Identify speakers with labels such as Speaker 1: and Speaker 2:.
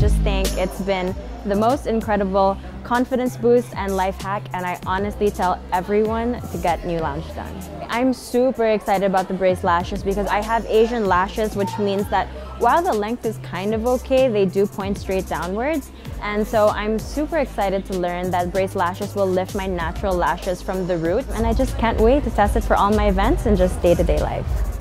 Speaker 1: just think it's been the most incredible confidence boost and life hack, and I honestly tell everyone to get new lash done. I'm super excited about the brace lashes because I have Asian lashes, which means that while the length is kind of okay, they do point straight downwards. And so I'm super excited to learn that brace lashes will lift my natural lashes from the root, and I just can't wait to test it for all my events and just day-to-day life.